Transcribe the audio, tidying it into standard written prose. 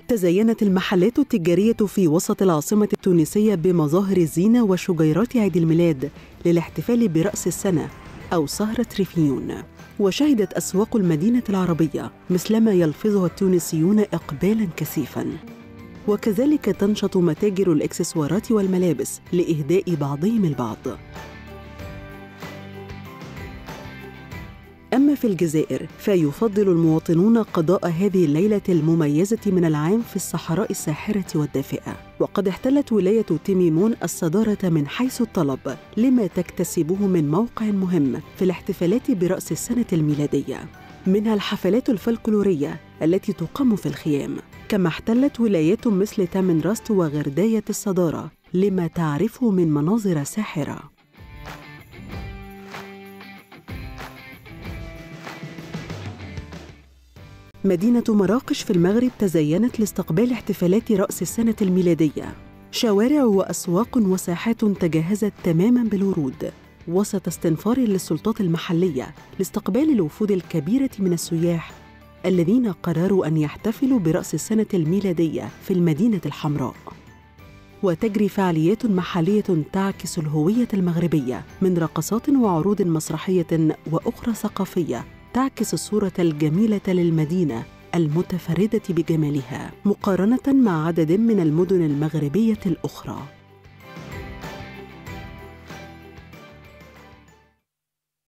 تزينت المحلات التجارية في وسط العاصمة التونسية بمظاهر الزينة وشجيرات عيد الميلاد للاحتفال برأس السنة أو سهرة ريفيون. وشهدت أسواق المدينة العربية مثلما يلفظها التونسيون إقبالاً كثيفاً. وكذلك تنشط متاجر الإكسسوارات والملابس لإهداء بعضهم البعض. أما في الجزائر فيفضل المواطنون قضاء هذه الليلة المميزة من العام في الصحراء الساحرة والدافئة. وقد احتلت ولاية تيميمون الصدارة من حيث الطلب لما تكتسبه من موقع مهم في الاحتفالات برأس السنة الميلادية، منها الحفلات الفلكلورية التي تقام في الخيام. كما احتلت ولايات مثل تامنراست وغرداية الصدارة لما تعرفه من مناظر ساحرة. مدينة مراكش في المغرب تزينت لاستقبال احتفالات رأس السنة الميلادية. شوارع وأسواق وساحات تجهزت تماماً بالورود وسط استنفار للسلطات المحلية لاستقبال الوفود الكبيرة من السياح الذين قرروا أن يحتفلوا برأس السنة الميلادية في المدينة الحمراء. وتجري فعاليات محلية تعكس الهوية المغربية من رقصات وعروض مسرحية وأخرى ثقافية تعكس الصورة الجميلة للمدينة المتفردة بجمالها مقارنة مع عدد من المدن المغربية الأخرى.